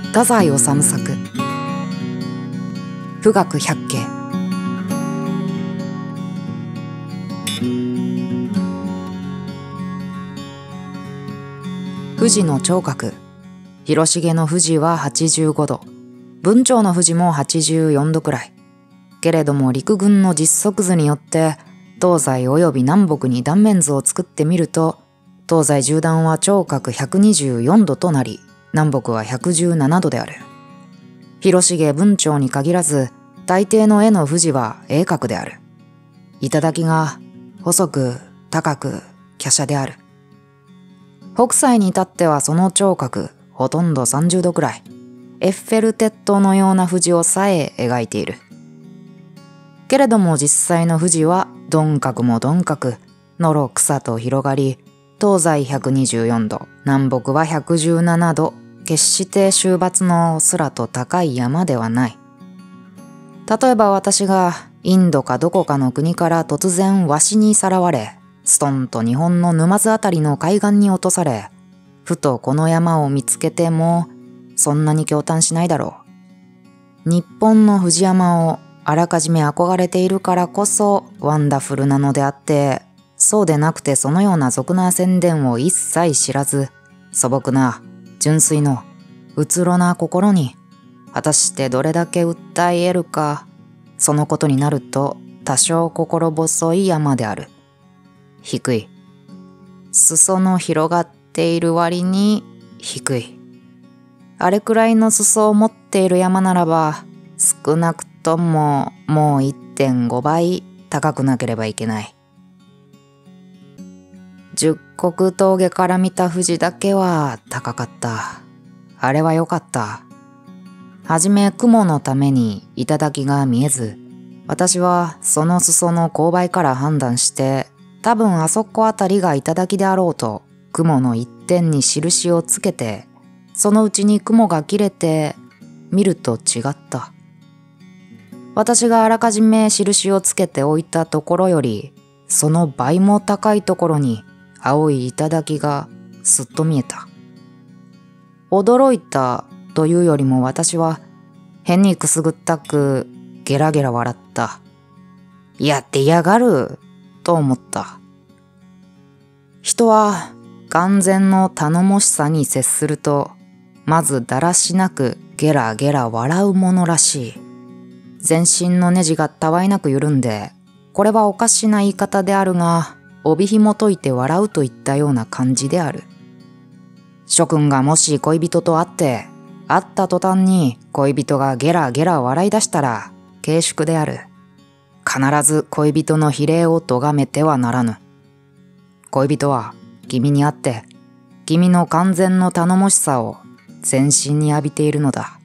太宰治作富岳百景。富士の頂角、広重の富士は85度、文鳥の富士も84度くらい。けれども陸軍の実測図によって東西および南北に断面図を作ってみると、東西縦断は頂角124度となり、南北は117度である。広重文鳥に限らず、大抵の絵の富士は鋭角である。頂が細く高く華奢である。北斎に至ってはその頂角ほとんど30度くらい、エッフェル鉄塔のような富士をさえ描いている。けれども実際の富士は鈍角も鈍角、のろ草と広がり、東西124度、南北は117度、決して終抜の空と高い山ではない。例えば私がインドかどこかの国から突然ワシにさらわれ、ストンと日本の沼津あたりの海岸に落とされ、ふとこの山を見つけてもそんなに驚嘆しないだろう。日本の富士山をあらかじめ憧れているからこそワンダフルなのであって、そうでなくてそのような俗な宣伝を一切知らず、素朴な純粋のうつろな心に果たしてどれだけ訴え得るか、そのことになると多少心細い山である。低い。裾の広がっている割に低い。あれくらいの裾を持っている山ならば、少なくとももう 1.5 倍高くなければいけない。十国峠から見た富士だけは高かった。あれは良かった。はじめ雲のために頂が見えず、私はその裾の勾配から判断して、多分あそこあたりが頂であろうと、雲の一点に印をつけて、そのうちに雲が切れて、見ると違った。私があらかじめ印をつけておいたところより、その倍も高いところに青い頂がすっと見えた。驚いたというよりも私は変にくすぐったくゲラゲラ笑った。やってやがると思った。人は完全の頼もしさに接すると、まずだらしなくゲラゲラ笑うものらしい。全身のネジがたわいなく緩んで、これはおかしな言い方であるが、帯紐解いて笑うといったような感じである。諸君がもし恋人と会った途端に恋人がゲラゲラ笑い出したら、軽粛である。必ず恋人の非礼を咎めてはならぬ。恋人は君に会って、君の完全の頼もしさを全身に浴びているのだ。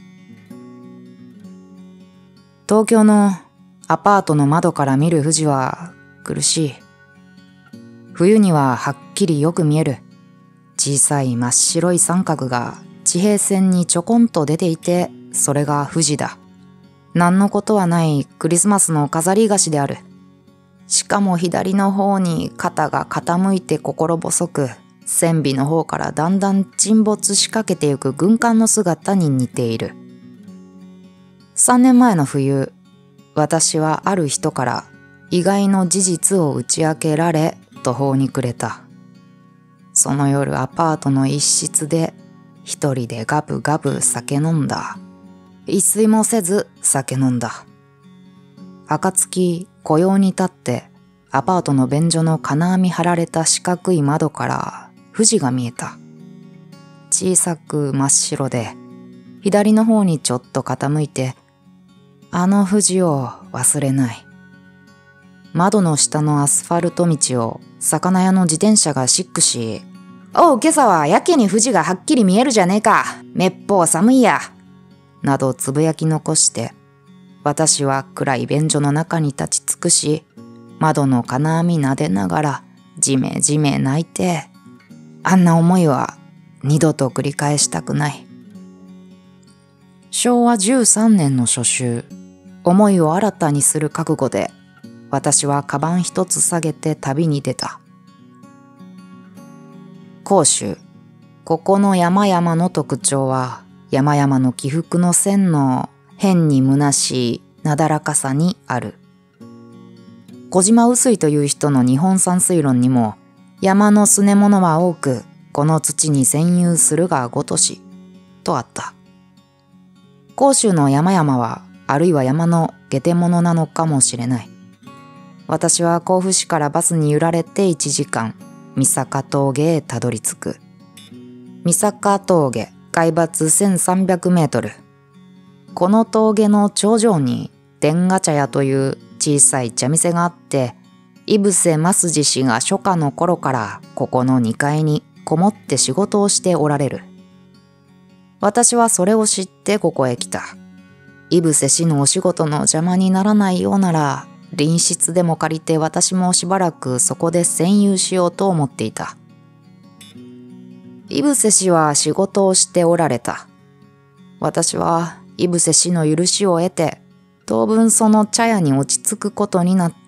東京のアパートの窓から見る富士は苦しい。冬にははっきりよく見える。小さい真っ白い三角が地平線にちょこんと出ていて、それが富士だ。何のことはないクリスマスの飾り菓子である。しかも左の方に肩が傾いて心細く、船尾の方からだんだん沈没しかけてゆく軍艦の姿に似ている。3年前の冬、私はある人から意外の事実を打ち明けられ途方に暮れた。その夜アパートの一室で一人でガブガブ酒飲んだ。一睡もせず酒飲んだ。暁雇用に立ってアパートの便所の金網張られた四角い窓から富士が見えた。小さく真っ白で、左の方にちょっと傾いて、あの富士を忘れない。窓の下のアスファルト道を魚屋の自転車がシックし、おう今朝はやけに富士がはっきり見えるじゃねえか。めっぽう寒いや。などつぶやき残して、私は暗い便所の中に立ち尽くし、窓の金網撫でながらじめじめ泣いて、あんな思いは二度と繰り返したくない。昭和13年の初秋、思いを新たにする覚悟で、私はカバン一つ下げて旅に出た。甲州、ここの山々の特徴は、 山々の起伏の線の変に虚しいなだらかさにある。小島臼井という人の日本山水論にも、山のすね物は多く、この土に占有するがごとし、とあった。甲州の山々は、あるいは山の下手物なのかもしれない。私は甲府市からバスに揺られて1時間、三坂峠へたどり着く。三坂峠、海抜1300メートル。この峠の頂上に、天下茶屋という小さい茶店があって、井伏増次氏が初夏の頃からここの2階にこもって仕事をしておられる。私はそれを知ってここへ来た。井伏氏のお仕事の邪魔にならないようなら、隣室でも借りて私もしばらくそこで占有しようと思っていた。井伏氏は仕事をしておられた。私は井伏氏の許しを得て、当分その茶屋に落ち着くことになって、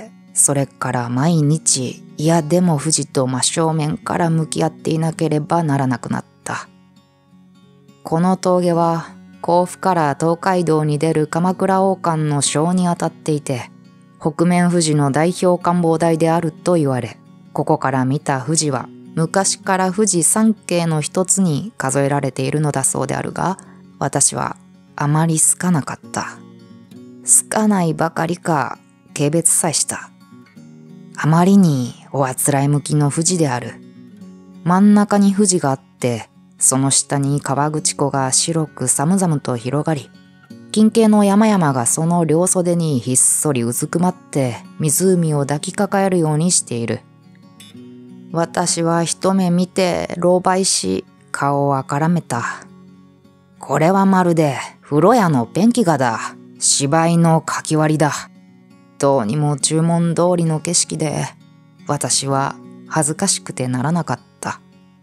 それから毎日、いやでも富士と真正面から向き合っていなければならなくなった。この峠は甲府から東海道に出る鎌倉王冠の章にあたっていて、北面富士の代表観望台であると言われ、ここから見た富士は昔から富士山系の一つに数えられているのだそうであるが、私はあまり好かなかった。好かないばかりか軽蔑さえした。あまりにおあつらい向きの富士である。真ん中に富士があって、その下に河口湖が白く寒々と広がり、近景の山々がその両袖にひっそりうずくまって湖を抱きかかえるようにしている。私は一目見て狼狽し、顔をあからめた。これはまるで風呂屋のペンキ画だ。芝居のかき割りだ。どうにも注文通りの景色で、私は恥ずかしくてならなかった。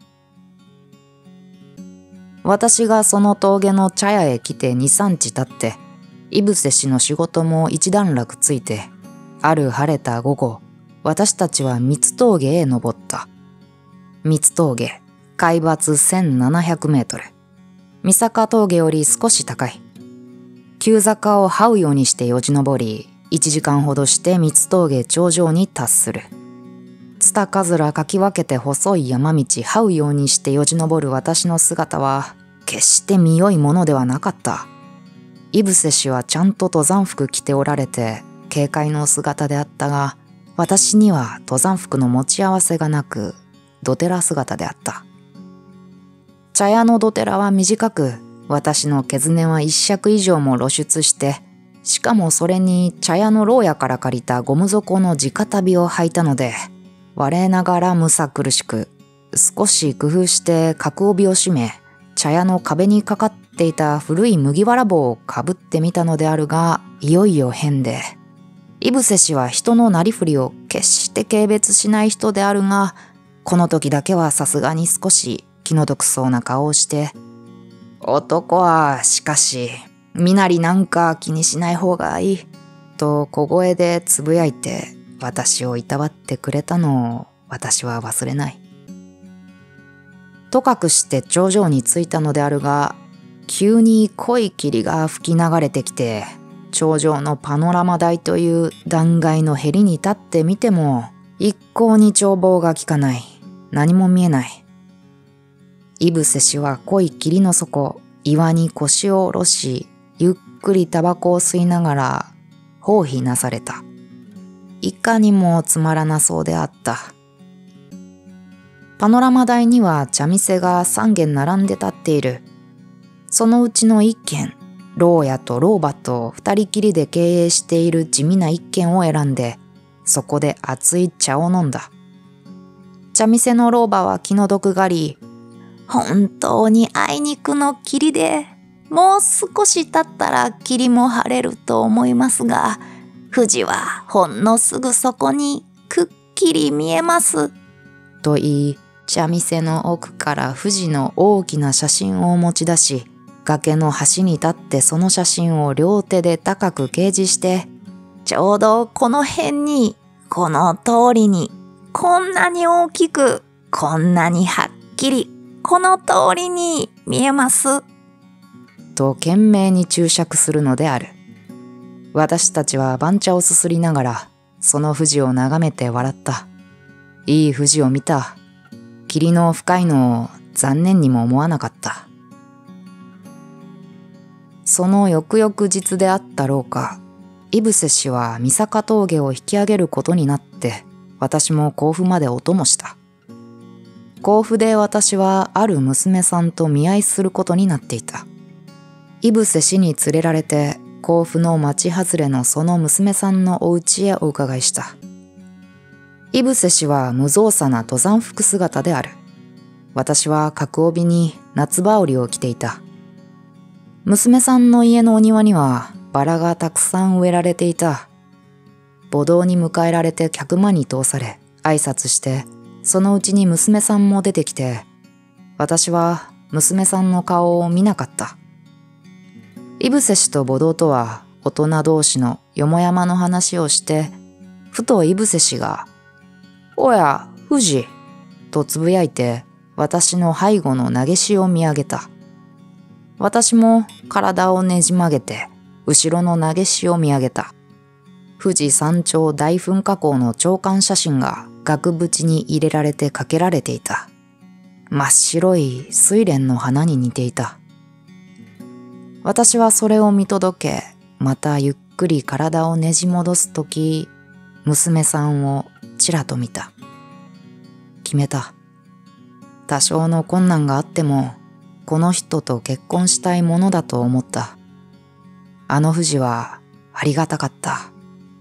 私がその峠の茶屋へ来て2、3日経って、井伏氏の仕事も一段落ついて、ある晴れた午後、私たちは三つ峠へ登った。三つ峠、海抜1700メートル。三坂峠より少し高い。急坂を這うようにしてよじ登り、1時間ほどして三つ峠頂上に達する。つたかずらかき分けて細い山道這うようにしてよじ登る私の姿は、決して見よいものではなかった。井伏氏はちゃんと登山服着ておられて、軽快の姿であったが、私には登山服の持ち合わせがなく、どてら姿であった。茶屋のどてらは短く、私の毛ずねは一尺以上も露出して、しかもそれに茶屋の牢屋から借りたゴム底の直旅を履いたので、我ながらむさ苦しく、少し工夫して角帯を締め、茶屋の壁にかかっていた古い麦わら帽をかぶってみたのであるが、いよいよ変で、井伏氏は人のなりふりを決して軽蔑しない人であるが、この時だけはさすがに少し気の毒そうな顔をして、男はしかし、身なりなんか気にしない方がいい、と小声でつぶやいて私をいたわってくれたのを私は忘れない。とかくして頂上に着いたのであるが、急に濃い霧が吹き流れてきて、頂上のパノラマ台という断崖のへりに立ってみても、一向に眺望が効かない。何も見えない。井伏氏は濃い霧の底、岩に腰を下ろし、ゆっくりタバコを吸いながら、放屁なされた。いかにもつまらなそうであった。パノラマ台には茶店が3軒並んで立っている。そのうちの1軒、牢屋と老婆と2人きりで経営している地味な1軒を選んで、そこで熱い茶を飲んだ。茶店の老婆は気の毒がり、本当にあいにくの霧で、もう少し経ったら霧も晴れると思いますが、富士はほんのすぐそこにくっきり見えます。と言い、茶店の奥から富士の大きな写真を持ち出し、崖の端に立ってその写真を両手で高く掲示して、ちょうどこの辺に、この通りに、こんなに大きく、こんなにはっきり、この通りに見えます。 と懸命に注釈するのである。私たちは番茶をすすりながら、その富士を眺めて笑った。いい富士を見た。霧の深いのを残念にも思わなかった。その翌々日であったろうか、井伏氏は三坂峠を引き上げることになって、私も甲府までお供した。甲府で私はある娘さんと見合いすることになっていた。井伏氏に連れられて、甲府の町外れのその娘さんのお家へお伺いした。井伏氏は無造作な登山服姿である。私は角帯に夏羽織を着ていた。娘さんの家のお庭にはバラがたくさん植えられていた。墓道に迎えられて客間に通され挨拶して、そのうちに娘さんも出てきて、私は娘さんの顔を見なかった。井伏氏と墓道とは大人同士のよもやまの話をして、ふと井伏氏が、おや、富士、とつぶやいて、私の背後の投げしを見上げた。私も体をねじ曲げて、後ろの投げしを見上げた。富士山頂大噴火口の長官写真が額縁に入れられてかけられていた。真っ白い睡蓮の花に似ていた。私はそれを見届け、またゆっくり体をねじ戻すとき、娘さんをちらと見た。決めた。多少の困難があっても、この人と結婚したいものだと思った。あの富士はありがたかった。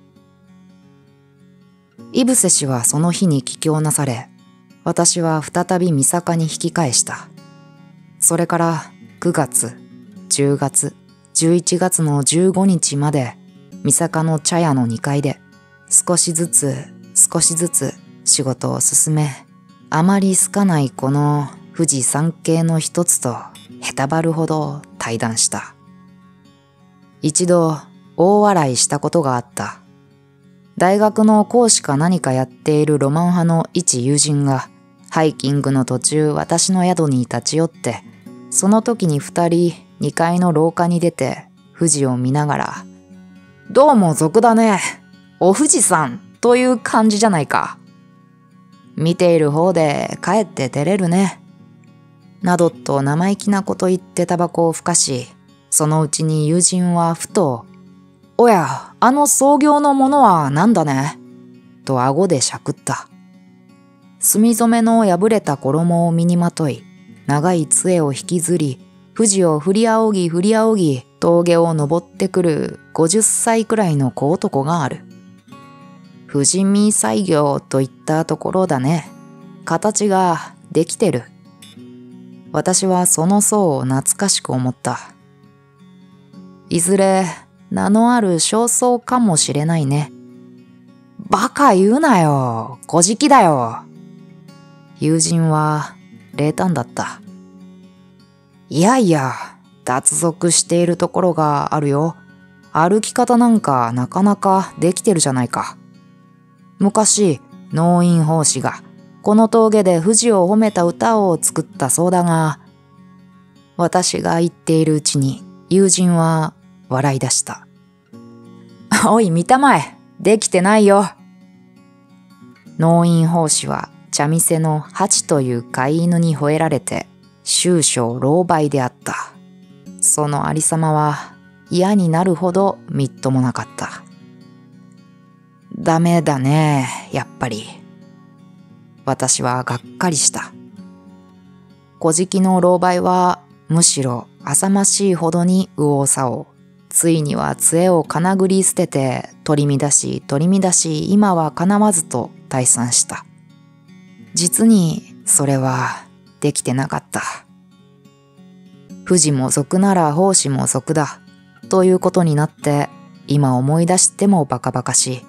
井伏氏はその日に帰郷なされ、私は再び三坂に引き返した。それから9月、10月、11月の15日まで三坂の茶屋の2階で少しずつ仕事を進め、あまり好かないこの富士山系の一つとへたばるほど対談した。一度大笑いしたことがあった。大学の講師か何かやっているロマン派の一友人がハイキングの途中私の宿に立ち寄って、その時に2人2階の廊下に出て富士を見ながら、どうも俗だね。お富士山という感じじゃないか。見ている方でかえって照れるね。などと生意気なこと言ってタバコをふかし、そのうちに友人はふと、おや、あの創業のものはなんだねと顎でしゃくった。墨染めの破れた衣を身にまとい、長い杖を引きずり、富士を振り仰ぎ、峠を登ってくる50歳くらいの小男がある。富士見西行といったところだね。形ができてる。私はその層を懐かしく思った。いずれ名のある正僧かもしれないね。バカ言うなよ。小じだよ。友人は冷淡だった。いやいや、脱俗しているところがあるよ。歩き方なんかなかなかできてるじゃないか。昔、農院法師がこの峠で富士を褒めた歌を作ったそうだが、私が言っているうちに友人は笑い出した。おい見たまえ、できてないよ。農院法師は茶店のハチという飼い犬に吠えられて終生老媒であった。そのありさまは嫌になるほどみっともなかった。ダメだね、やっぱり。私はがっかりした。小じの老媒はむしろ浅ましいほどに右往左往。ついには杖をかなぐり捨てて取り乱し今はかなわずと退散した。実にそれはできてなかった。富士も俗なら法師も俗だということになって今思い出してもバカバカしい。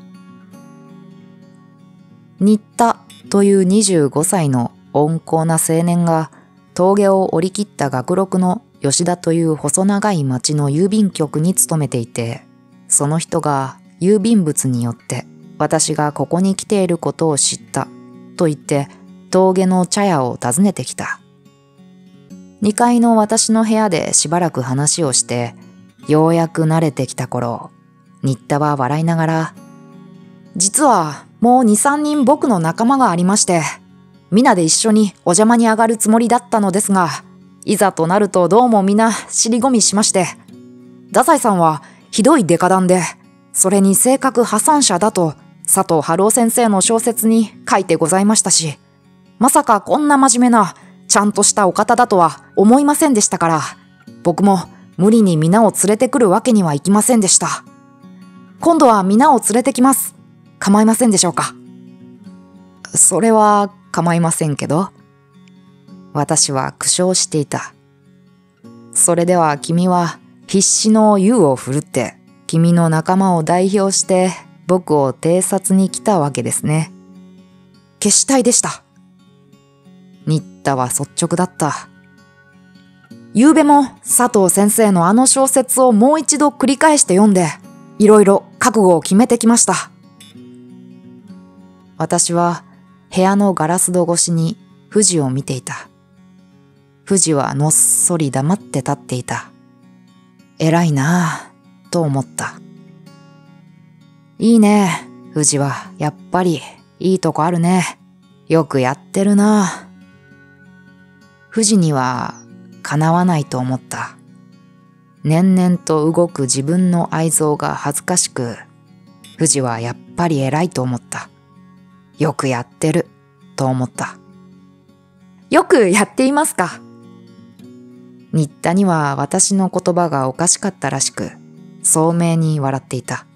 新田という25歳の温厚な青年が峠を降り切った学録の吉田という細長い町の郵便局に勤めていて、その人が郵便物によって私がここに来ていることを知ったと言って峠の茶屋を訪ねてきた。 2階の私の部屋でしばらく話をして、ようやく慣れてきた頃、新田は笑いながら、実はもう2、3人僕の仲間がありまして、皆で一緒にお邪魔に上がるつもりだったのですが、いざとなるとどうも皆尻込みしまして、太宰さんはひどいデカダンで、それに性格破産者だと佐藤春夫先生の小説に書いてございましたし、まさかこんな真面目なちゃんとしたお方だとは思いませんでしたから、僕も無理に皆を連れてくるわけにはいきませんでした。今度は皆を連れてきます。構いませんでしょうか。それは構いませんけど。私は苦笑していた。それでは君は必死の勇を振るって、君の仲間を代表して僕を偵察に来たわけですね。決死隊でした。新田は率直だった。昨べも佐藤先生のあの小説をもう一度繰り返して読んで、いろいろ覚悟を決めてきました。私は部屋のガラス戸越しに藤を見ていた。藤はのっそり黙って立っていた。偉いなぁ、と思った。いいね、藤はやっぱりいいとこあるね。よくやってるな。藤にはかなわないと思った。年々と動く自分の愛憎が恥ずかしく、藤はやっぱり偉いと思った。よくやってると思った。よくやっていますか。新田には私の言葉がおかしかったらしく、聡明に笑っていた。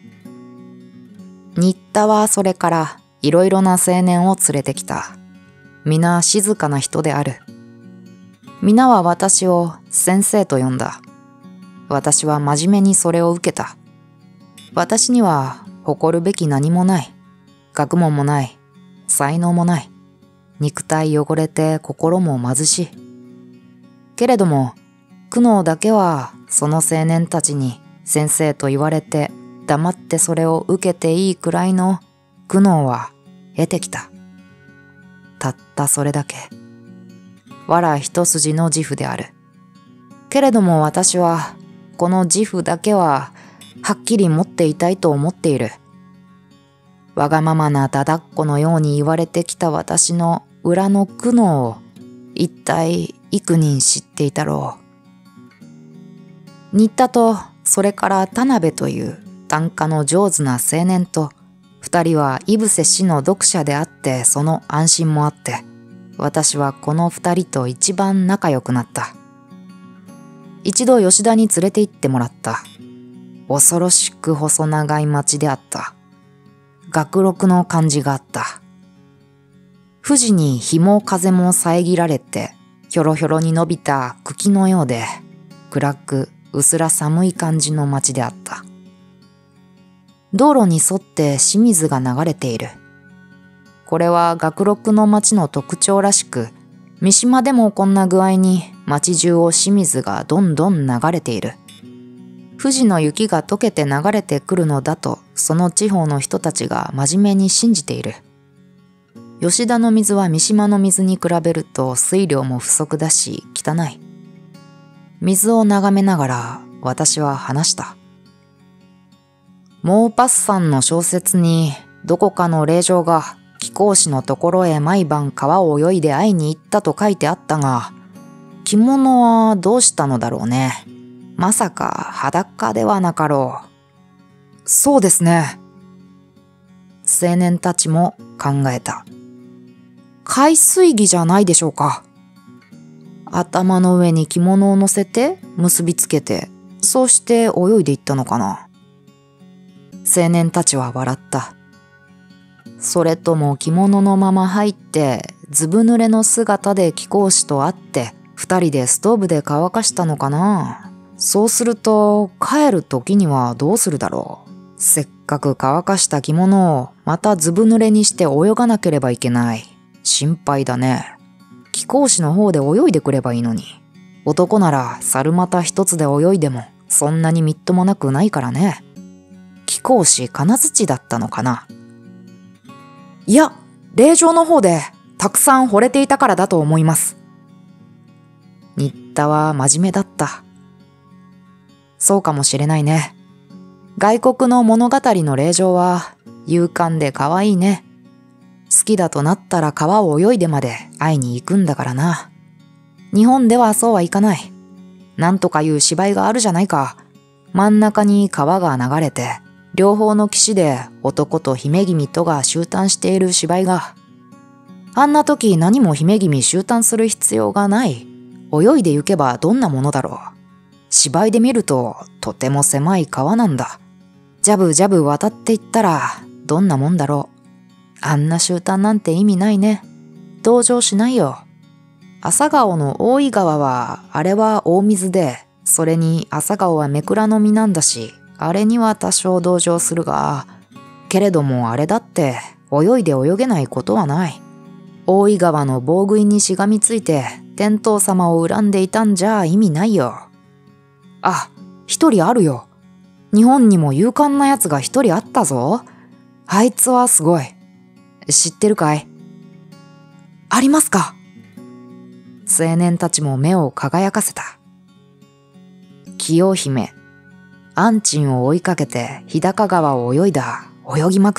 新田はそれからいろいろな青年を連れてきた。皆静かな人である。皆は私を先生と呼んだ。私は真面目にそれを受けた。私には誇るべき何もない。学問もない。才能もない。肉体汚れて心も貧しい。けれども、苦悩だけはその青年たちに先生と言われて黙ってそれを受けていいくらいの苦悩は得てきた。たったそれだけ。藁一筋の自負である。けれども私はこの自負だけははっきり持っていたいと思っている。わがままなだだっこのように言われてきた私の裏の苦悩を一体幾人知っていたろう。新田とそれから田辺という短歌の上手な青年と二人は井伏氏の読者であってその安心もあって私はこの二人と一番仲良くなった。一度吉田に連れて行ってもらった。恐ろしく細長い町であった。学録の感じがあった。富士に日も風も遮られてひょろひょろに伸びた茎のようで暗くうすら寒い感じの町であった。道路に沿って清水が流れている。これは学録の町の特徴らしく、三島でもこんな具合に町中を清水がどんどん流れている。富士の雪が溶けて流れてくるのだとその地方の人たちが真面目に信じている。吉田の水は三島の水に比べると水量も不足だし汚い。水を眺めながら私は話した。モーパッサンの小説にどこかの霊場が貴公子のところへ毎晩川を泳いで会いに行ったと書いてあったが、着物はどうしたのだろうね。まさか裸ではなかろう。そうですね。青年たちも考えた。海水着じゃないでしょうか。頭の上に着物を乗せて結びつけて、そうして泳いでいったのかな。青年たちは笑った。それとも着物のまま入ってずぶ濡れの姿で貴公子と会って二人でストーブで乾かしたのかな。そうすると帰る時にはどうするだろう。せっかく乾かした着物をまたずぶ濡れにして泳がなければいけない。心配だね。貴公子の方で泳いでくればいいのに。男なら猿股一つで泳いでもそんなにみっともなくないからね。貴公子金槌だったのかな。いや、霊場の方でたくさん惚れていたからだと思います。 新田は真面目だった。そうかもしれないね。外国の物語の令嬢は勇敢で可愛いね。好きだとなったら川を泳いでまで会いに行くんだからな。日本ではそうはいかない。なんとかいう芝居があるじゃないか。真ん中に川が流れて、両方の岸で男と姫君とが集団している芝居が。あんな時何も姫君集団する必要がない。泳いで行けばどんなものだろう。芝居で見るととても狭い川なんだ。ジャブジャブ渡っていったらどんなもんだろう。あんな集団なんて意味ないね。同情しないよ。朝顔の大井川は、あれは大水で、それに朝顔はめくらの実なんだし、あれには多少同情するが、けれどもあれだって泳いで泳げないことはない。大井川の棒食いにしがみついて天道様を恨んでいたんじゃ意味ないよ。あ、一人あるよ。日本にも勇敢なやつが一人あったぞ。あいつはすごい。知ってるかい？ありますか？青年たちも目を輝かせた。清姫、安珍を追いかけて日高川を泳ぎまくった。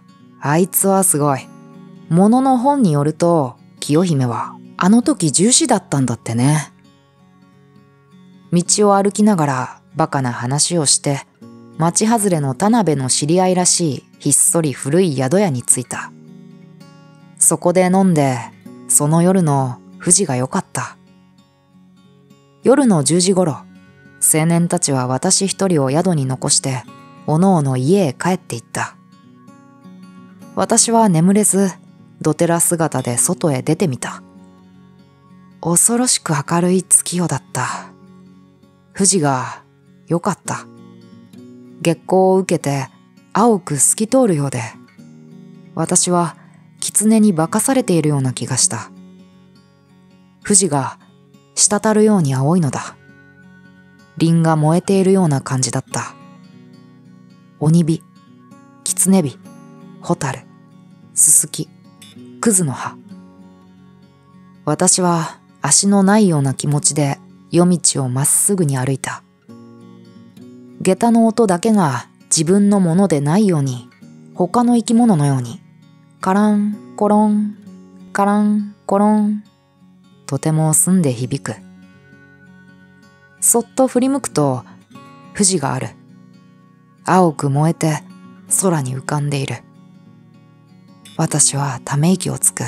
あいつはすごい。ものの本によると、清姫はあの時重視だったんだってね。道を歩きながらバカな話をして、町外れの田辺の知り合いらしいひっそり古い宿屋に着いた。そこで飲んで、その夜の富士が良かった。夜の10時頃、青年たちは私一人を宿に残して、おのおの家へ帰って行った。私は眠れず、どてら姿で外へ出てみた。恐ろしく明るい月夜だった。富士が良かった。月光を受けて青く透き通るようで、私は狐に化かされているような気がした。富士が滴るように青いのだ。輪が燃えているような感じだった。鬼火、狐火、蛍、すすき、葛の葉。私は足のないような気持ちで夜道をまっすぐに歩いた。下駄の音だけが自分のものでないように、他の生き物のように、カランコロン、カランコロン、とても澄んで響く。そっと振り向くと、富士がある。青く燃えて空に浮かんでいる。私はため息をつく。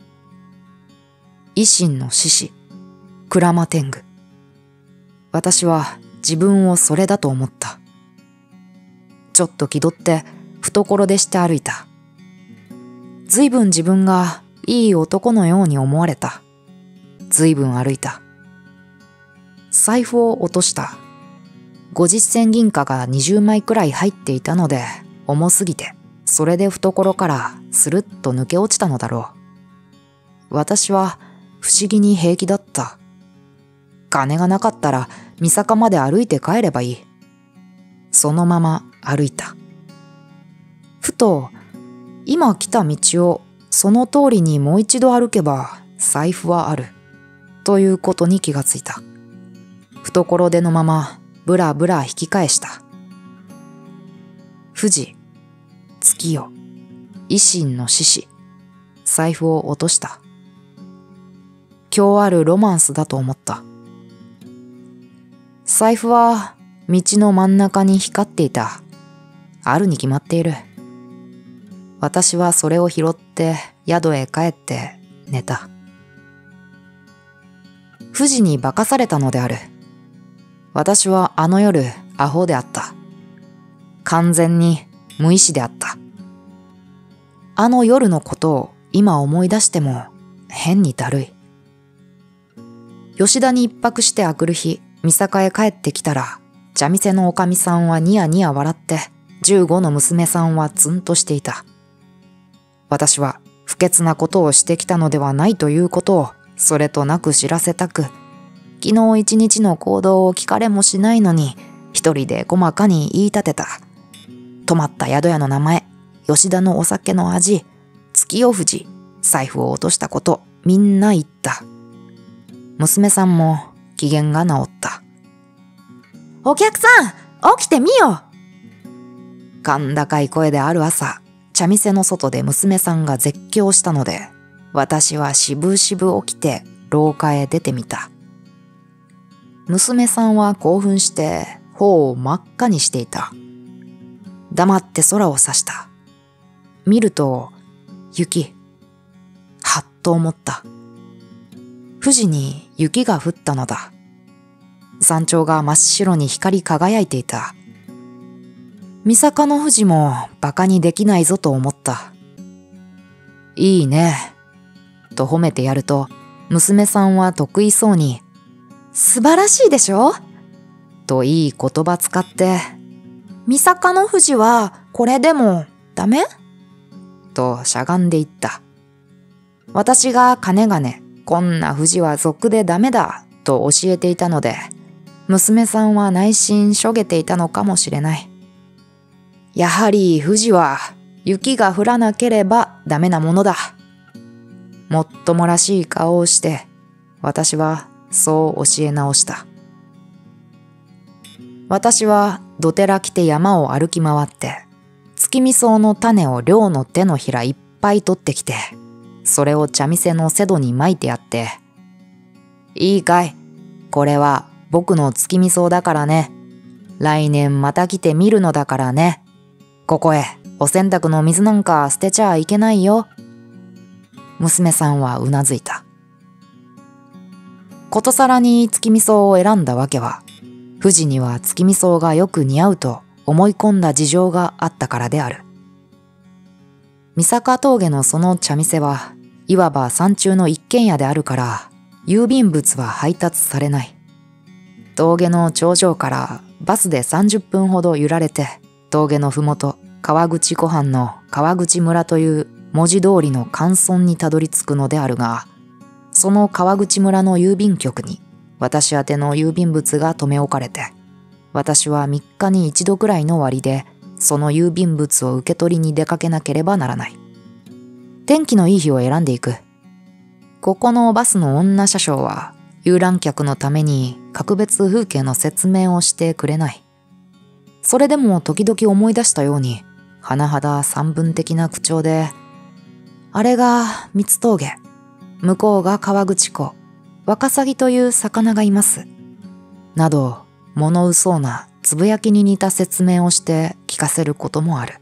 維新の獅子、鞍馬天狗。私は自分をそれだと思った。ちょっと気取って懐でして歩いた。ずいぶん自分がいい男のように思われた。ずいぶん歩いた。財布を落とした。50銭銀貨が20枚くらい入っていたので、重すぎて、それで懐からスルッと抜け落ちたのだろう。私は不思議に平気だった。金がなかったら三坂まで歩いて帰ればいい。そのまま歩いた。ふと、今来た道をその通りにもう一度歩けば財布はある。ということに気がついた。懐手のままぶらぶら引き返した。富士、月夜、維新の獅子、財布を落とした。今日あるロマンスだと思った。財布は道の真ん中に光っていた。あるに決まっている。私はそれを拾って宿へ帰って寝た。富士に化かされたのである。私はあの夜アホであった。完全に無意志であった。あの夜のことを今思い出しても変にだるい。吉田に一泊してあくる日、三坂へ帰ってきたら、茶店のおかみさんはニヤニヤ笑って、15の娘さんはツンとしていた。私は不潔なことをしてきたのではないということを、それとなく知らせたく、昨日一日の行動を聞かれもしないのに、一人で細かに言い立てた。泊まった宿屋の名前、吉田のお酒の味、月夜富士、財布を落としたこと、みんな言った。 娘さんも機嫌が治った。お客さん、起きてみよ。甲高い声である朝、茶店の外で娘さんが絶叫したので、私はしぶしぶ起きて廊下へ出てみた。娘さんは興奮して頬を真っ赤にしていた。黙って空を指した。見ると、雪。はっと思った。富士に雪が降ったのだ。山頂が真っ白に光り輝いていた。三坂の富士も馬鹿にできないぞと思った。いいね。と褒めてやると、娘さんは得意そうに、素晴らしいでしょといい言葉使って、三坂の富士はこれでもダメとしゃがんでいった。私がかねがね、こんな富士は俗でダメだと教えていたので、娘さんは内心しょげていたのかもしれない。やはり富士は雪が降らなければダメなものだ。もっともらしい顔をして、私はそう教え直した。私はどてら着て山を歩き回って、月見草の種を両の手のひらいっぱい取ってきて、それを茶店の瀬戸に撒いてやって、いいかい、これは僕の月見草だからね。来年また来てみるのだからね。ここへお洗濯の水なんか捨てちゃいけないよ。娘さんはうなずいた。ことさらに月見草を選んだわけは、富士には月見草がよく似合うと思い込んだ事情があったからである。三坂峠のその茶店はいわば山中の一軒家であるから、郵便物は配達されない。峠の頂上からバスで30分ほど揺られて、峠のふもと川口湖畔の川口村という文字通りの寒村にたどり着くのであるが、その川口村の郵便局に私宛ての郵便物が留め置かれて、私は3日に1度くらいの割でその郵便物を受け取りに出かけなければならない。天気のいい日を選んでいく。ここのバスの女車掌は遊覧客のために格別風景の説明をしてくれない。それでも時々思い出したように、甚だ散文的な口調で、あれが三つ峠、向こうが川口湖、ワカサギという魚がいます。など、物うそうなつぶやきに似た説明をして聞かせることもある。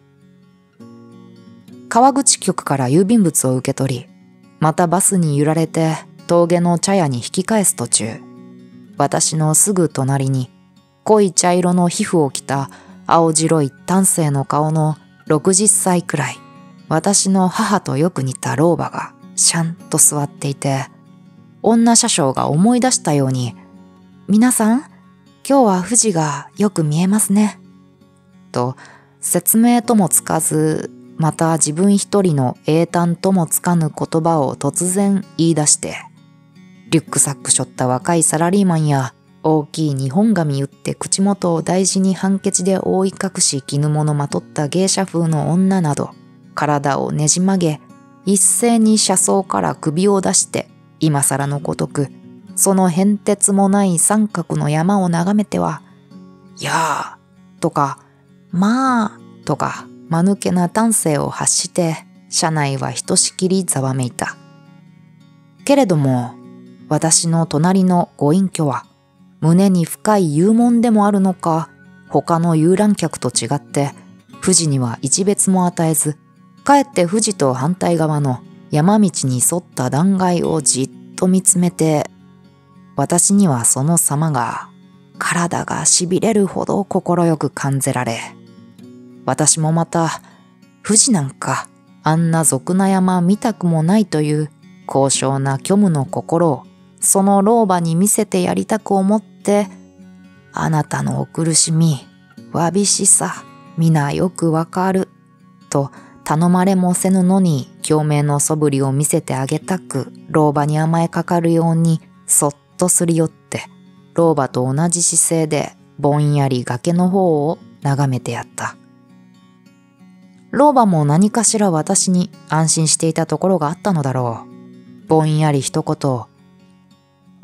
川口局から郵便物を受け取り、またバスに揺られて峠の茶屋に引き返す途中、私のすぐ隣に濃い茶色の皮膚を着た青白い端正の顔の60歳くらい、私の母とよく似た老婆がシャンと座っていて、女車掌が思い出したように、皆さん、今日は富士がよく見えますね。と説明ともつかず、また自分一人の英単ともつかぬ言葉を突然言い出して、リュックサック背負った若いサラリーマンや、大きい日本髪打って口元を大事にハンケチで覆い隠し絹物まとった芸者風の女など、体をねじ曲げ、一斉に車窓から首を出して、今更のごとく、その変哲もない三角の山を眺めては、やーとか、まあとか、間抜けな端声を発して、車内はひとしきりざわめいた。けれども、私の隣のご隠居は、胸に深い幽悶でもあるのか、他の遊覧客と違って、富士には一別も与えず、かえって富士と反対側の山道に沿った断崖をじっと見つめて、私にはその様が、体がしびれるほど心よく感じられ、私もまた、富士なんか、あんな俗な山見たくもないという高尚な虚無の心を、その老婆に見せてやりたく思って、あなたのお苦しみ、わびしさ、皆よくわかる、と頼まれもせぬのに共鳴の素振りを見せてあげたく、老婆に甘えかかるようにそっとすり寄って、老婆と同じ姿勢でぼんやり崖の方を眺めてやった。老婆も何かしら私に安心していたところがあったのだろう。ぼんやり一言、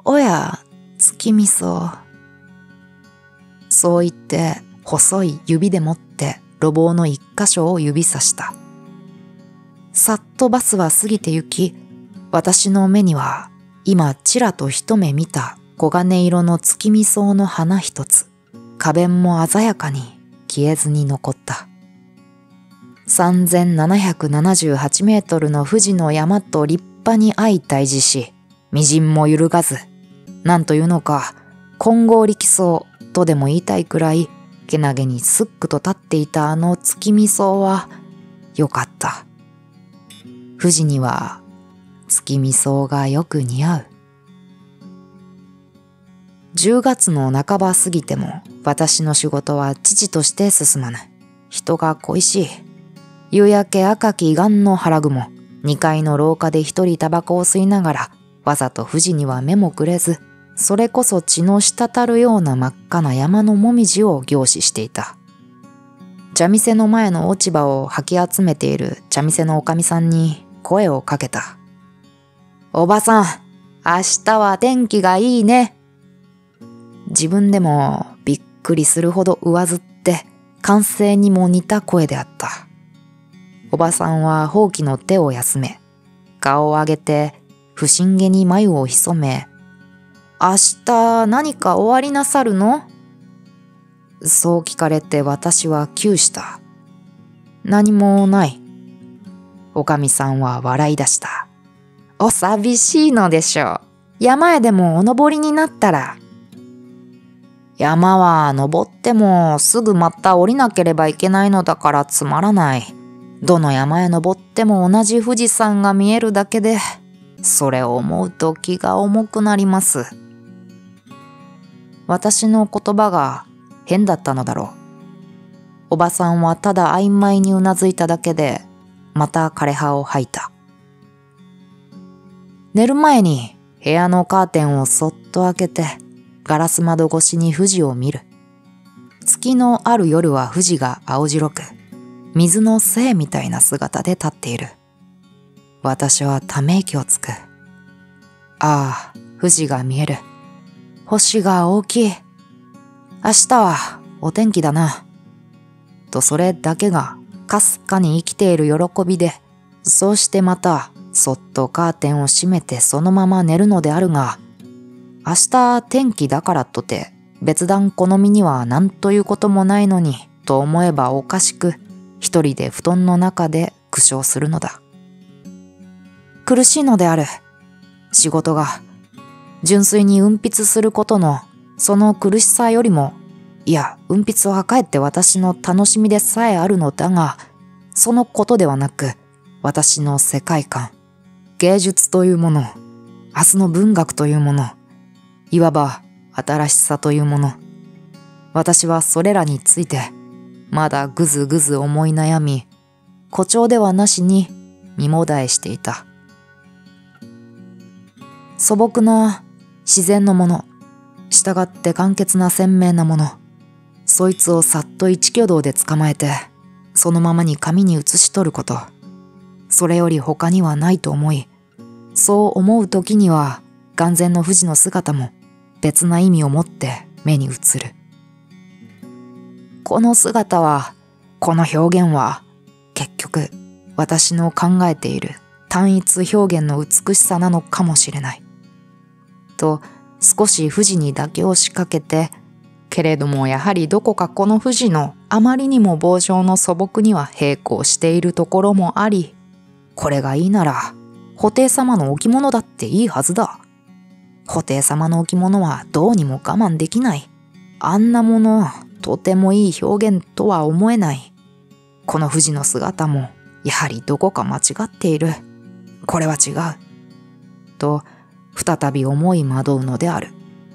おや、月見草。そう言って細い指で持って路傍の一箇所を指さした。さっとバスは過ぎて行き、私の目には今ちらと一目見た黄金色の月見草の花一つ、花弁も鮮やかに消えずに残った。3778メートルの富士の山と立派に相対峙し、みじんも揺るがず、なんというのか、金剛力草とでも言いたいくらい、けなげにすっくと立っていたあの月見草は、よかった。富士には、月見草がよく似合う。10月の半ば過ぎても、私の仕事は遅々として進まぬ。人が恋しい。夕焼け赤き岩の腹雲、2階の廊下で一人タバコを吸いながら、わざと富士には目もくれず、それこそ血の滴るような真っ赤な山のもみじを凝視していた。茶店の前の落ち葉を履き集めている茶店のおかみさんに声をかけた。おばさん、明日は天気がいいね。自分でもびっくりするほど上ずって歓声にも似た声であった。おばさんはほうきの手を休め、顔を上げて不審げに眉を潜め、明日何かおありなさるの？そう聞かれて私は窮した。何もない。おかみさんは笑い出した。お寂しいのでしょう。山へでもお登りになったら。山は登ってもすぐまた降りなければいけないのだからつまらない。どの山へ登っても同じ富士山が見えるだけで、それを思うと気が重くなります。私の言葉が変だったのだろう。おばさんはただ曖昧にうなずいただけで、また枯葉を吐いた。寝る前に部屋のカーテンをそっと開けて、ガラス窓越しに富士を見る。月のある夜は富士が青白く、水の精みたいな姿で立っている。私はため息をつく。ああ、富士が見える。星が大きい。明日はお天気だな。とそれだけがかすかに生きている喜びで、そうしてまたそっとカーテンを閉めてそのまま寝るのであるが、明日天気だからとて別段好みには何ということもないのにと思えばおかしく、一人で布団の中で苦笑するのだ。苦しいのである。仕事が純粋に運筆することのその苦しさよりも、いや運筆はかえって私の楽しみでさえあるのだが、そのことではなく私の世界観、芸術というもの、明日の文学というもの、いわば新しさというもの、私はそれらについてまだぐずぐず思い悩み、誇張ではなしに身もだえしていた。素朴な自然のもの、従って簡潔な鮮明なもの、そいつをさっと一挙動で捕まえて、そのままに紙に写し取ること、それより他にはないと思い、そう思う時には眼前の富士の姿も別な意味を持って目に映る。この姿は、この表現は、結局私の考えている単一表現の美しさなのかもしれない。と少し富士に妥協しかけて、けれどもやはりどこかこの富士のあまりにも棒状の素朴には並行しているところもあり、これがいいなら布袋様の置物だっていいはずだ。布袋様の置物はどうにも我慢できない。あんなものとてもいい表現とは思えない。この富士の姿もやはりどこか間違っている。これは違う。と再び思い惑うのである。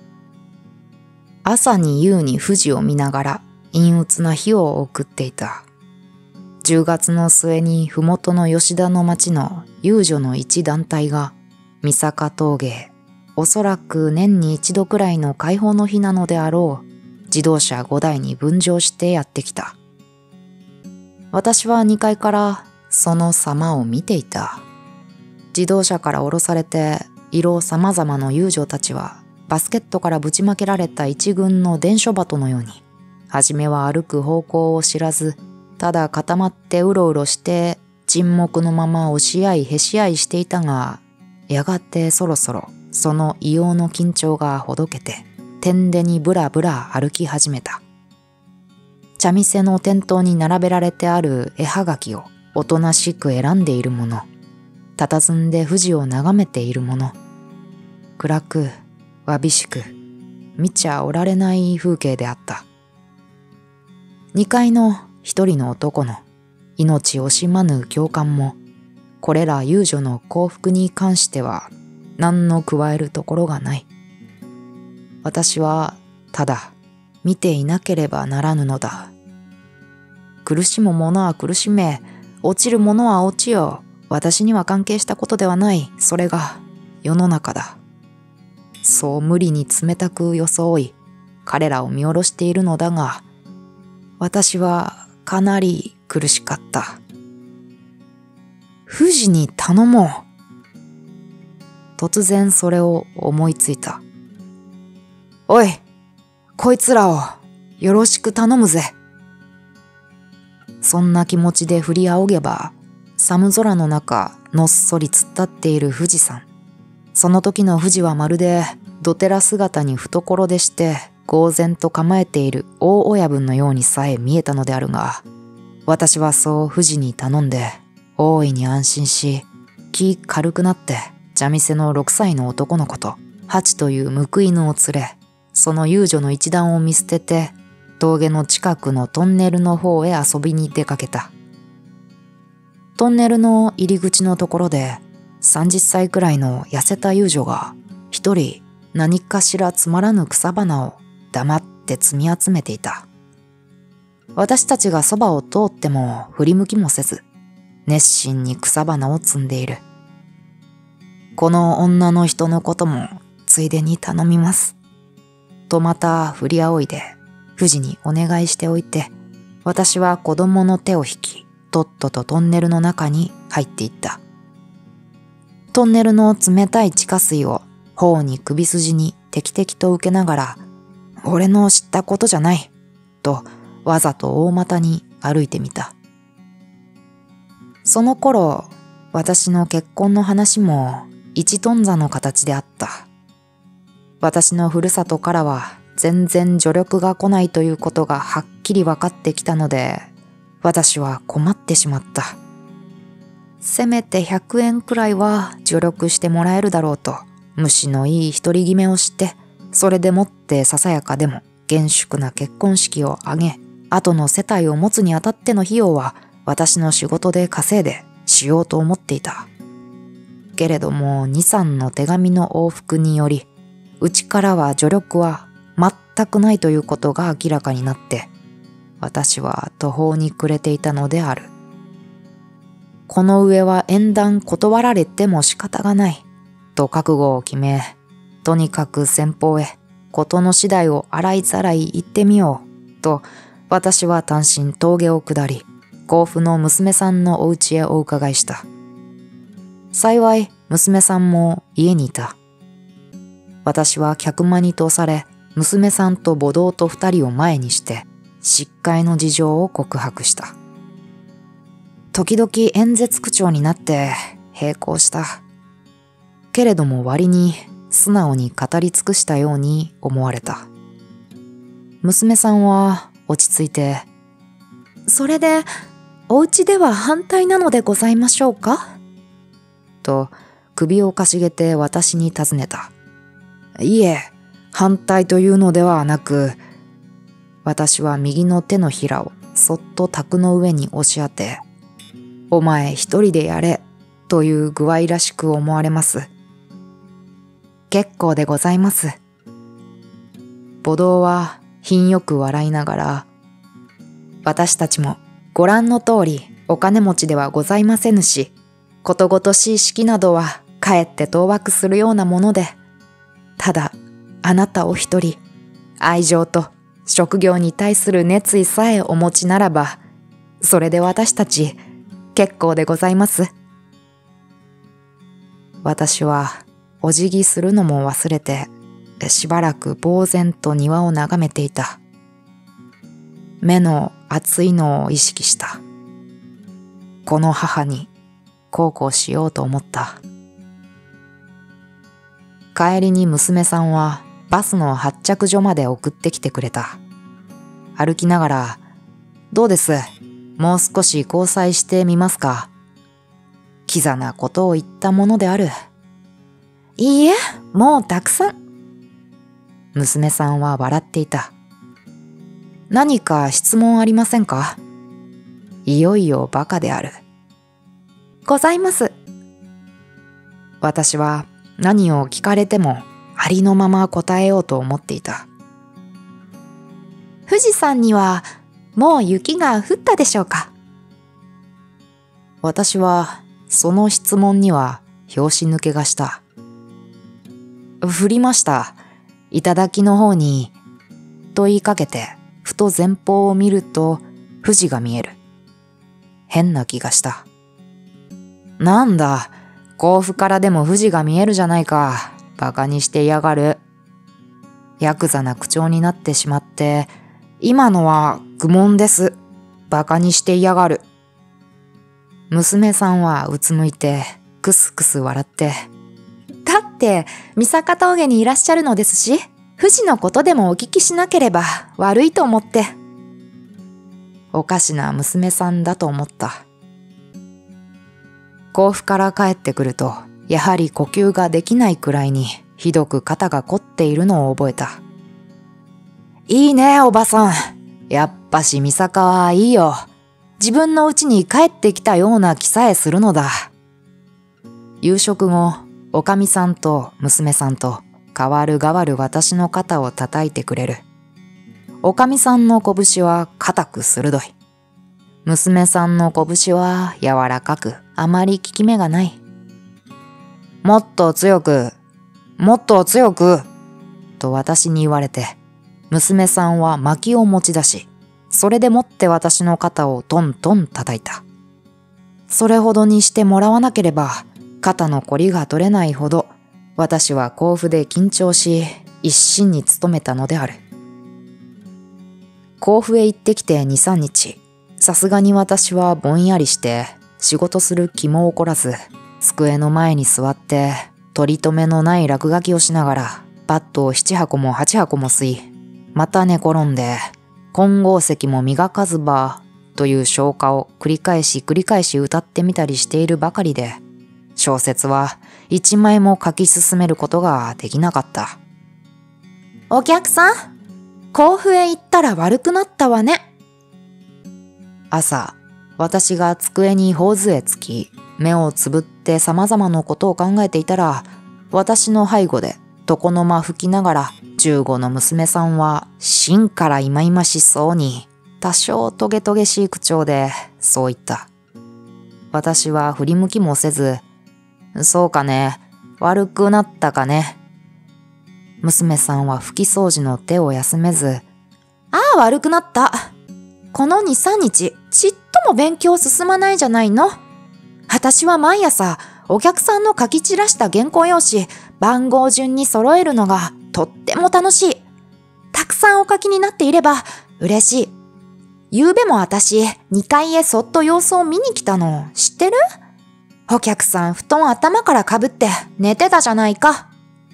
朝に夕に富士を見ながら陰鬱な日を送っていた。10月の末に麓の吉田の町の遊女の一団体が三坂峠へ、おそらく年に一度くらいの解放の日なのであろう、自動車5台に分乗してやってきた。私は2階からその様を見ていた。自動車から降ろされて色様々の遊女たちはバスケットからぶちまけられた一群の伝書鳩のように、はじめは歩く方向を知らず、ただ固まってうろうろして沈黙のまま押し合いへし合いしていたが、やがてそろそろその異様の緊張がほどけて、天でにぶらぶら歩き始めた。茶店の店頭に並べられてある絵はがきをおとなしく選んでいるもの、佇んで富士を眺めているもの、暗くわびしく見ちゃおられない風景であった。二階の一人の男の命惜しまぬ共感も、これら遊女の幸福に関しては何の加えるところがない。私はただ見ていなければならぬのだ。苦しむ者は苦しめ、落ちる者は落ちよ。私には関係したことではない。それが世の中だ。そう無理に冷たく装い、彼らを見下ろしているのだが、私はかなり苦しかった。富士に頼もう。突然それを思いついた。おい、こいつらをよろしく頼むぜ。そんな気持ちで振り仰げば、寒空の中のっそり突っ立っている富士山。その時の富士はまるでどてら姿に懐でして呆然と構えている大親分のようにさえ見えたのであるが、私はそう富士に頼んで大いに安心し、気軽くなって茶店の6歳の男の子とハチという報い犬を連れ、その遊女の一団を見捨てて峠の近くのトンネルの方へ遊びに出かけた。トンネルの入り口のところで30歳くらいの痩せた遊女が一人何かしらつまらぬ草花を黙って積み集めていた。私たちがそばを通っても振り向きもせず、熱心に草花を摘んでいる。この女の人のこともついでに頼みます。とまた振り仰いで富士にお願いしておいて、私は子供の手を引き、とっととトンネルの中に入っていった。トンネルの冷たい地下水を頬に首筋にテキテキと受けながら、俺の知ったことじゃない、とわざと大股に歩いてみた。その頃、私の結婚の話も一頓挫の形であった。私のふるさとからは全然助力が来ないということがはっきり分かってきたので、私は困ってしまった。せめて100円くらいは助力してもらえるだろうと、虫のいい独り決めをして、それでもってささやかでも厳粛な結婚式を挙げ、後の世帯を持つにあたっての費用は私の仕事で稼いでしようと思っていた。けれども2、3の手紙の往復により、うちからは助力は全くないということが明らかになって、私は途方に暮れていたのである。この上は縁談断られても仕方がない、と覚悟を決め、とにかく先方へ事の次第を洗いざらい言ってみよう、と私は単身峠を下り、甲府の娘さんのお家へお伺いした。幸い娘さんも家にいた。私は客間に通され、娘さんと母堂と2人を前にして、失海の事情を告白した。時々演説口調になって並行した。けれども割に素直に語り尽くしたように思われた。娘さんは落ち着いて、それでお家では反対なのでございましょうかと首をかしげて私に尋ねた。いえ、反対というのではなく、私は右の手のひらをそっと卓の上に押し当て、お前一人でやれという具合らしく思われます。結構でございます。母堂は品よく笑いながら、私たちもご覧の通りお金持ちではございませぬし、ことごとしい式などはかえって当惑するようなもので、ただあなたお一人、愛情と職業に対する熱意さえお持ちならば、それで私たち結構でございます。私はお辞儀するのも忘れて、 しばらく呆然と庭を眺めていた。目の熱いのを意識した。この母に孝行しようと思った。帰りに娘さんはバスの発着所まで送ってきてくれた。歩きながら、どうです？もう少し交際してみますか？キザなことを言ったものである。いいえ、もうたくさん。娘さんは笑っていた。何か質問ありませんか？いよいよバカである。ございます。私は何を聞かれてもありのまま答えようと思っていた。富士山にはもう雪が降ったでしょうか？私はその質問には拍子抜けがした。降りました。頂の方に、と言いかけて、ふと前方を見ると富士が見える。変な気がした。なんだ、甲府からでも富士が見えるじゃないか。バカにしてやがる。ヤクザな口調になってしまって、今のは愚問です。バカにしてやがる。娘さんはうつむいて、クスクス笑って。だって、三坂峠にいらっしゃるのですし、富士のことでもお聞きしなければ悪いと思って。おかしな娘さんだと思った。甲府から帰ってくると、やはり呼吸ができないくらいにひどく肩が凝っているのを覚えた。いいね、おばさん。やっぱし三坂はいいよ。自分の家に帰ってきたような気さえするのだ。夕食後、おかみさんと娘さんと代わる代わる私の肩を叩いてくれる。おかみさんの拳は固く鋭い。娘さんの拳は柔らかくあまり効き目がない。もっと強く、もっと強く、と私に言われて、娘さんは薪を持ち出し、それでもって私の肩をトントン叩いた。それほどにしてもらわなければ、肩のこりが取れないほど、私は甲府で緊張し、一心に努めたのである。甲府へ行ってきて2、3日、さすがに私はぼんやりして、仕事する気も起こらず、机の前に座って、取り留めのない落書きをしながら、バットを7箱も8箱も吸い、また寝転んで、金剛石も磨かずば、という唱歌を繰り返し歌ってみたりしているばかりで、小説は一枚も書き進めることができなかった。お客さん、甲府へ行ったら悪くなったわね。朝、私が机に頬杖つき、目をつぶって様々なことを考えていたら、私の背後で床の間吹きながら、15の娘さんは芯からいまいましそうに、多少トゲトゲしい口調でそう言った。私は振り向きもせず、そうかね、悪くなったかね。娘さんは拭き掃除の手を休めず、ああ悪くなった。この2、3日、ちっとも勉強進まないじゃないの。私は毎朝、お客さんの書き散らした原稿用紙、番号順に揃えるのがとっても楽しい。たくさんお書きになっていれば嬉しい。ゆうべも私、2階へそっと様子を見に来たの知ってる？お客さん布団頭からかぶって寝てたじゃないか。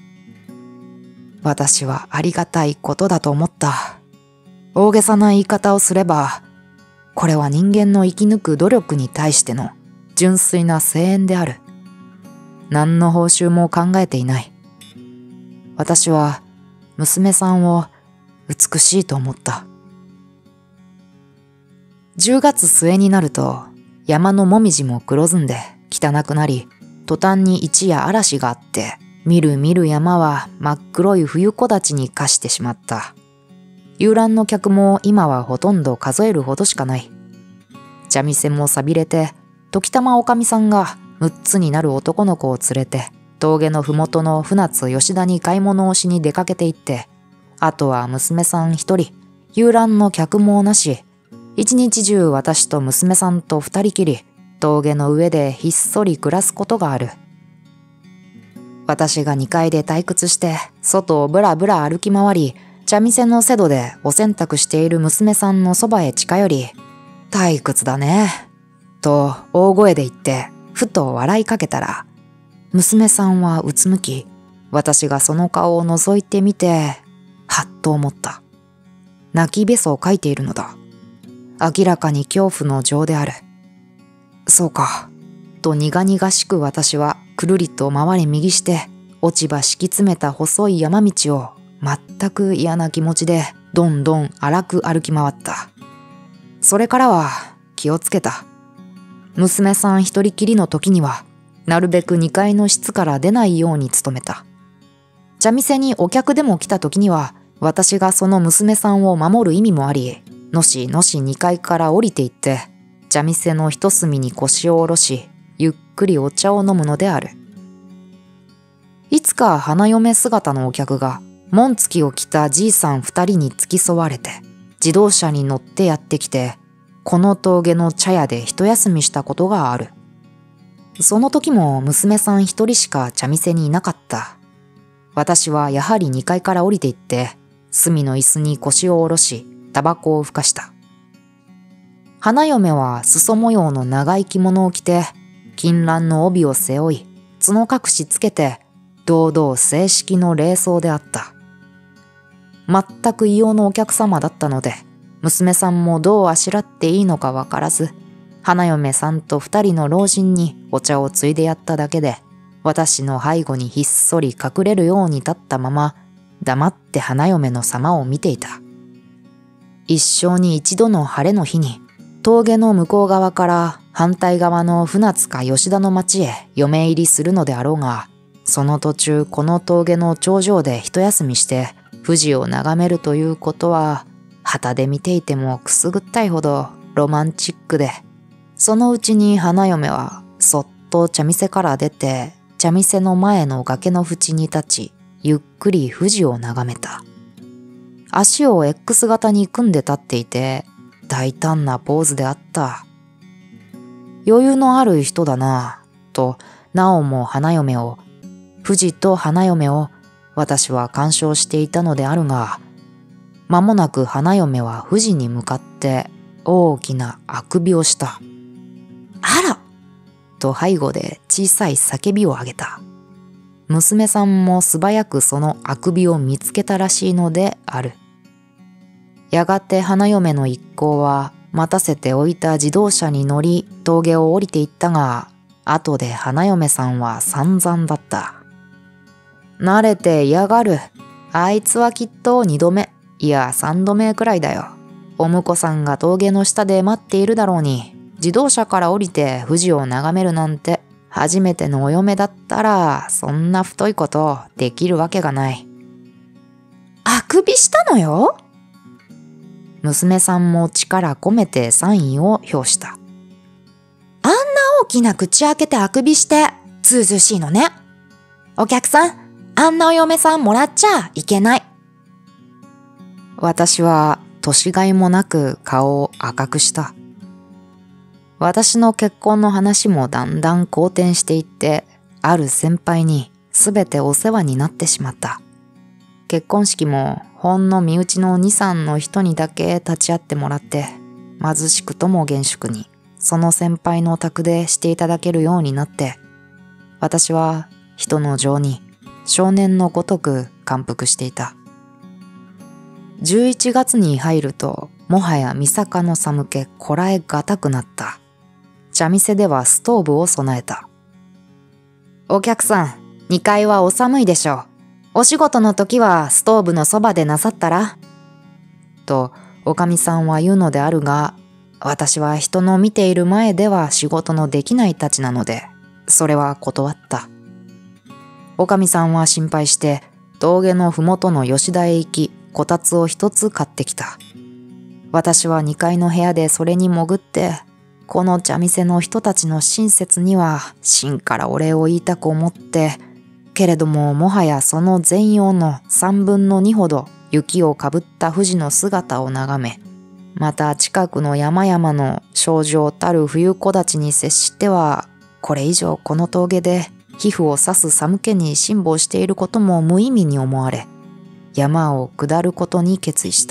私はありがたいことだと思った。大げさな言い方をすれば、これは人間の生き抜く努力に対しての純粋な声援である。何の報酬も考えていない。私は娘さんを美しいと思った。10月末になると山のもみじも黒ずんで汚くなり、途端に一夜嵐があって、みるみる山は真っ黒い冬木立に化してしまった。遊覧の客も今はほとんど数えるほどしかない。茶店も寂れて、時たまおかみさんが6つになる男の子を連れて、峠のふもとの船津吉田に買い物をしに出かけて行って、あとは娘さん一人、遊覧の客もなし、一日中私と娘さんと二人きり、峠の上でひっそり暮らすことがある。 私が2階で退屈して、外をぶらぶら歩き回り、茶店の瀬戸でお洗濯している娘さんのそばへ近寄り、退屈だね、と大声で言って、ふと笑いかけたら、娘さんはうつむき、私がその顔を覗いてみて、はっと思った。泣きべそをかいているのだ。明らかに恐怖の情である。そうか、と苦々しく私はくるりと回り右して、落ち葉敷き詰めた細い山道を全く嫌な気持ちでどんどん荒く歩き回った。それからは気をつけた。娘さん一人きりの時には、なるべく2階の室から出ないように努めた。茶店にお客でも来た時には、私がその娘さんを守る意味もあり、のしのし2階から降りていって、茶店の一隅に腰を下ろし、ゆっくりお茶を飲むのである。いつか花嫁姿のお客が、紋付きを着たじいさん2人に付き添われて、自動車に乗ってやってきて、この峠の茶屋で一休みしたことがある。その時も娘さん一人しか茶店にいなかった。私はやはり2階から降りていって、隅の椅子に腰を下ろし、タバコをふかした。花嫁は裾模様の長い着物を着て、金蘭の帯を背負い、角隠しつけて、堂々正式の礼装であった。全く異様のお客様だったので、娘さんもどうあしらっていいのかわからず、花嫁さんと2人の老人にお茶をついでやっただけで、私の背後にひっそり隠れるように立ったまま、黙って花嫁の様を見ていた。一生に一度の晴れの日に、峠の向こう側から反対側の船津か吉田の町へ嫁入りするのであろうが、その途中この峠の頂上で一休みして富士を眺めるということは、旗で見ていてもくすぐったいほどロマンチックで、そのうちに花嫁はそっと茶店から出て、茶店の前の崖の縁に立ち、ゆっくり富士を眺めた。足を X 型に組んで立っていて、大胆なポーズであった。余裕のある人だなぁ、と、なおも花嫁を、富士と花嫁を私は鑑賞していたのであるが、間もなく花嫁は富士に向かって大きなあくびをした。あら！と背後で小さい叫びを上げた。娘さんも素早くそのあくびを見つけたらしいのである。やがて花嫁の一行は待たせておいた自動車に乗り峠を降りていったが、後で花嫁さんは散々だった。慣れて嫌がる。あいつはきっと2度目、いや3度目くらいだよ。お婿さんが峠の下で待っているだろうに、自動車から降りて富士を眺めるなんて、初めてのお嫁だったらそんな太いことできるわけがない。あくびしたのよ。娘さんも力込めてサインを表した。あんな大きな口開けてあくびしてずうずうしいのね。お客さん、あんなお嫁さんもらっちゃいけない。私は年がいもなく顔を赤くした。私の結婚の話もだんだん好転していって、ある先輩にすべてお世話になってしまった。結婚式もほんの身内の2、3の人にだけ立ち会ってもらって、貧しくとも厳粛にその先輩のお宅でしていただけるようになって、私は人の情に少年のごとく感服していた。11月に入ると、もはや三坂の寒気こらえがたくなった。茶店ではストーブを備えた。お客さん、2階はお寒いでしょう。お仕事の時はストーブのそばでなさったらと、おかみさんは言うのであるが、私は人の見ている前では仕事のできないたちなので、それは断った。おかみさんは心配して、峠のふもとの吉田へ行き、こたつを一つ買ってきた。私は2階の部屋でそれに潜って、この茶店の人たちの親切には真からお礼を言いたく思って、けれどももはやその全容の3分の2ほど雪をかぶった富士の姿を眺め、また近くの山々の症状たる冬木立に接しては、これ以上この峠で皮膚を刺す寒気に辛抱していることも無意味に思われ、山を下ることに決意した。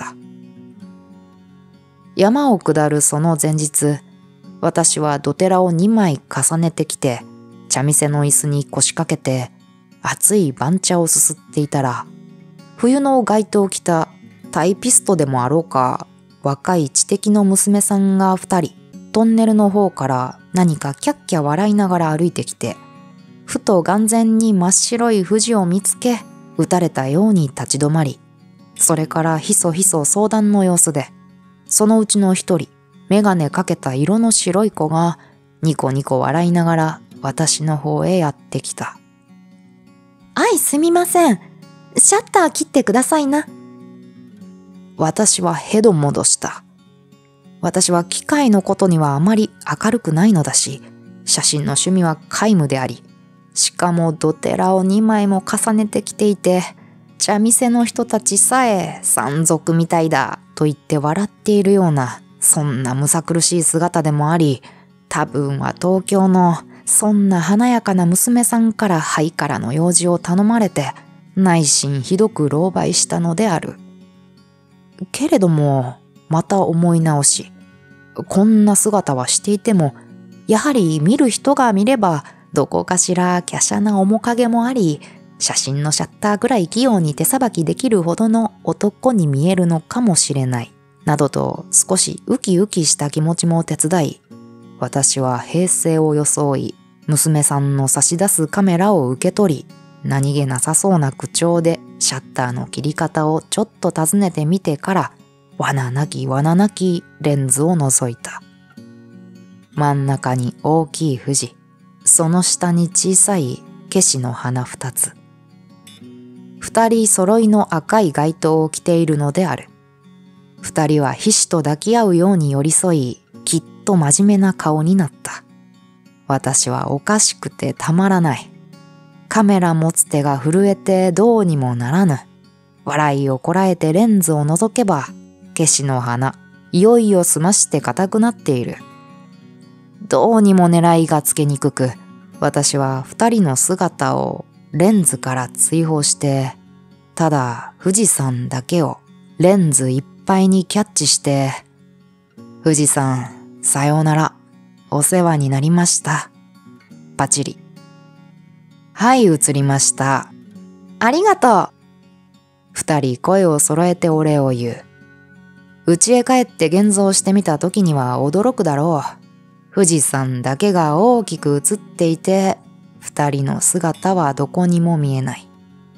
山を下るその前日、私はドテラを2枚重ねてきて、茶店の椅子に腰掛けて、熱い番茶をすすっていたら、冬の街灯を着たタイピストでもあろうか、若い知的の娘さんが2人、トンネルの方から何かキャッキャ笑いながら歩いてきて、ふと眼前に真っ白い富士を見つけ、撃たれたように立ち止まり、それからひそひそ相談の様子で、そのうちの一人、眼鏡かけた色の白い子がニコニコ笑いながら私の方へやってきた。すみません。シャッター切ってくださいな。私はヘド戻した。私は機械のことにはあまり明るくないのだし、写真の趣味は皆無であり、しかもドテラを2枚も重ねてきていて、茶店の人たちさえ山賊みたいだと言って笑っているような、そんなむさ苦しい姿でもあり、多分は東京のそんな華やかな娘さんからハイカラの用事を頼まれて、内心ひどく狼狽したのである。けれども、また思い直し、こんな姿はしていても、やはり見る人が見れば、どこかしら華奢な面影もあり、写真のシャッターぐらい器用に手さばきできるほどの男に見えるのかもしれない、などと少しウキウキした気持ちも手伝い、私は平静を装い、娘さんの差し出すカメラを受け取り、何気なさそうな口調でシャッターの切り方をちょっと尋ねてみてから、罠なきレンズを覗いた。真ん中に大きい富士、その下に小さいケシの花2つ。2人揃いの赤い街灯を着ているのである。2人は皮脂と抱き合うように寄り添い、きっと真面目な顔になった。私はおかしくてたまらない。カメラ持つ手が震えてどうにもならぬ。笑いをこらえてレンズを覗けば、ケシの花、いよいよ澄まして硬くなっている。どうにも狙いがつけにくく、私は2人の姿をレンズから追放して、ただ富士山だけをレンズいっぱいにキャッチして、富士山、さようなら、お世話になりました。パチリ。はい、映りました。ありがとう。2人声を揃えてお礼を言う。家へ帰って現像してみた時には驚くだろう。富士山だけが大きく映っていて、2人の姿はどこにも見えない。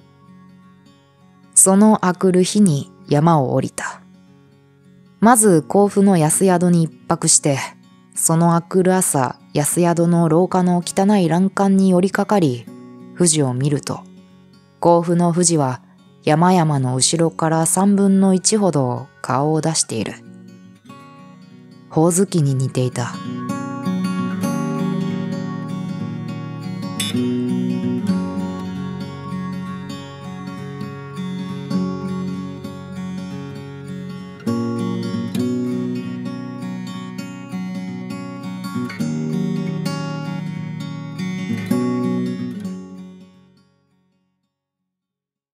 その明くる日に山を降りた。まず甲府の安宿に一泊して、その明くる朝、安宿の廊下の汚い欄干に寄りかかり、富士を見ると、甲府の富士は山々の後ろから3分の1ほど顔を出している。ほおずきに似ていた。